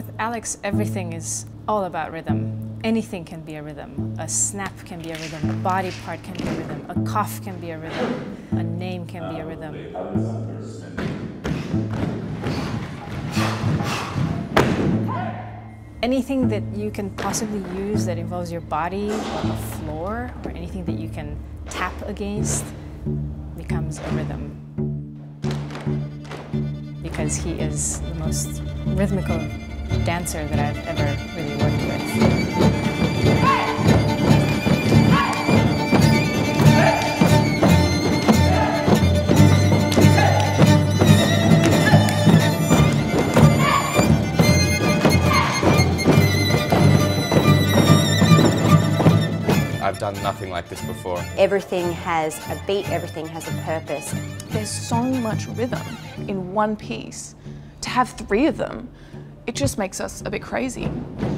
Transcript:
With Alex, everything is all about rhythm. Anything can be a rhythm. A snap can be a rhythm. A body part can be a rhythm. A cough can be a rhythm. A name can be a rhythm. Anything that you can possibly use that involves your body or the floor or anything that you can tap against becomes a rhythm. Because he is the most rhythmical dancer that I've ever really worked with. I've done nothing like this before. Everything has a beat, everything has a purpose. There's so much rhythm in one piece. To have 3 of them, it just makes us a bit crazy.